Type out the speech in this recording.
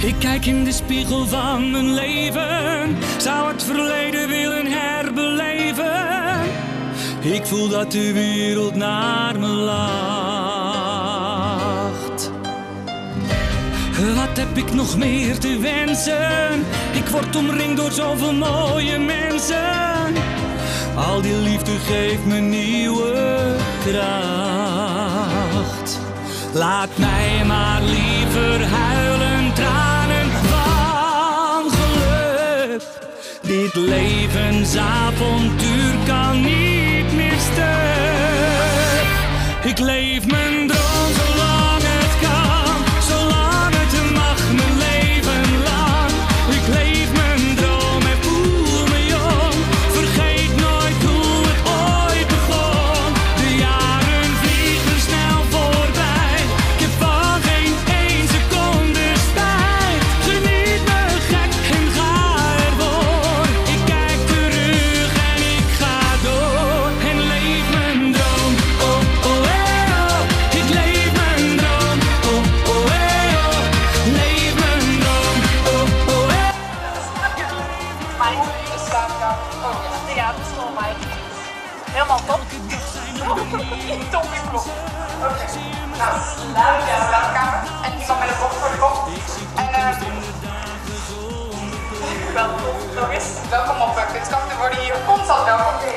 Ik kijk in de spiegel van mijn leven, zou het verleden willen herbeleven. Ik voel dat de wereld naar me lacht. Wat heb ik nog meer te wensen? Ik word omringd door zoveel mooie mensen. Al die liefde geeft me nieuwe kracht. Laat mij maar liever huilen, tranen van geluk. Dit levensavontuur kan niet meer stuk. Ik leef mijn droom zolang het kan, zolang het mag, mijn leven lang. Ik leef mijn droom en voel me jong. Vergeet nooit hoe het ooit begon. De jaren vliegen snel voorbij. Ik heb van geen 1 seconde spijt. Geniet me gek en ga ervoor. Ik kijk terug en ik ga door. En leef mijn droom. Oh, oh, hey, oh. Ik leef mijn droom. Oh, oh, hey, oh. Leef mijn droom. Oh, oh, hey. Mijn slaapkamer. Oh ja, dat is wel mijn. Helemaal top. Top in klop. Oké. Nou, daar is de slaapkamer. En iemand met een bocht voor de kop. En welkom nog eens. Welkom op Kutskap. Er worden hier constant welkom.